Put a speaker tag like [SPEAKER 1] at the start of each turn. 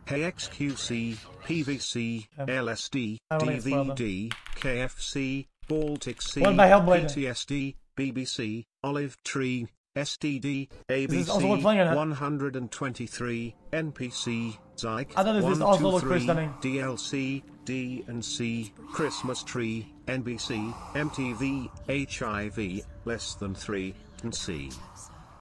[SPEAKER 1] XQC, PVC, LSD, DVD, KFC, Baltic Sea, PTSD, BBC, Olive Tree, STD, ABC, 123, NPC, Zyke, 123, DLC, D&C, Christmas Tree, NBC, MTV, HIV, less than 3, and C.